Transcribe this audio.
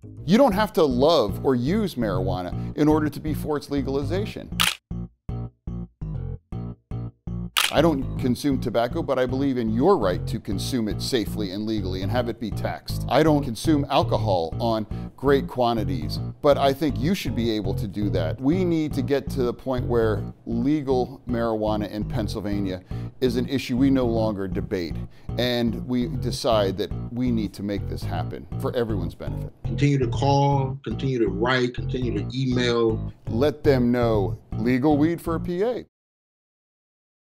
You don't have to love or use marijuana in order to be for its legalization. I don't consume tobacco, but I believe in your right to consume it safely and legally and have it be taxed. I don't consume alcohol on great quantities, but I think you should be able to do that. We need to get to the point where legal marijuana in Pennsylvania is an issue we no longer debate, and we decide that we need to make this happen for everyone's benefit. Continue to call, continue to write, continue to email. Let them know legal weed for a PA.